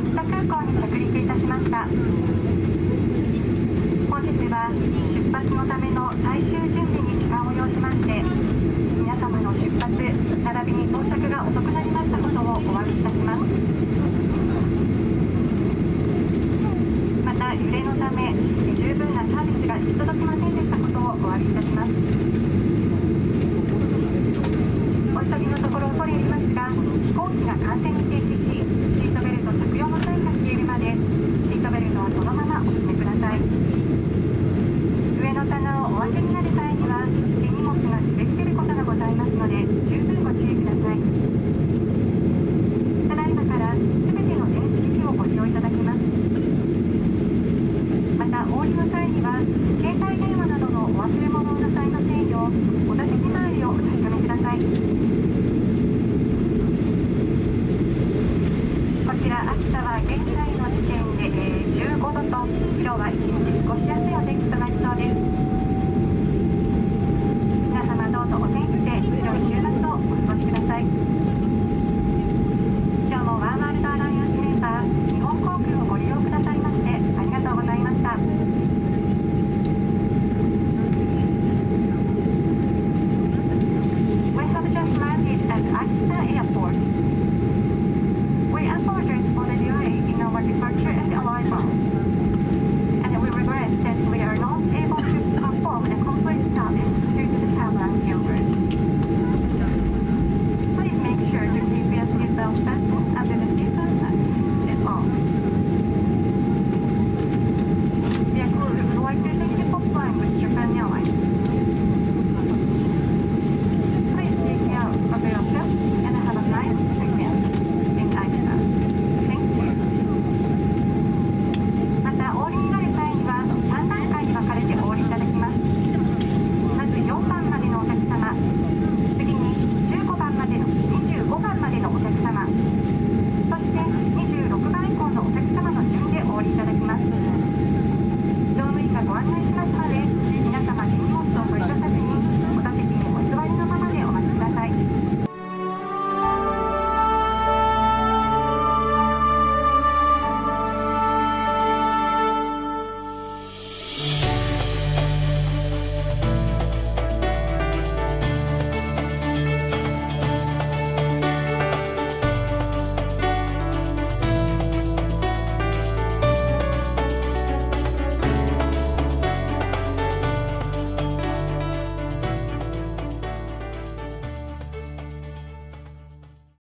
秋田空港に着陸いたしました。本日は出発のための最終準備に時間を要しまして、皆様の出発並びに到着が遅くなりましたことをお詫びいたします。また揺れのため十分なサービスが行き届きませんでしたことをお詫びいたします。お急ぎのところ恐れ入りますが、飛行機が完全に停止し、シートベルト着用のサインが消えるまでシートベルトはそのままお締めください。上の棚をお開けになる際には手荷物が滑り出ることがございますので十分ご注意ください。ただいまからすべての電子機器をご利用いただきます。またお降りの際には携帯電話などのお忘れ物をなさいませんようお座席周りをお確かめください。こちら秋田は現在の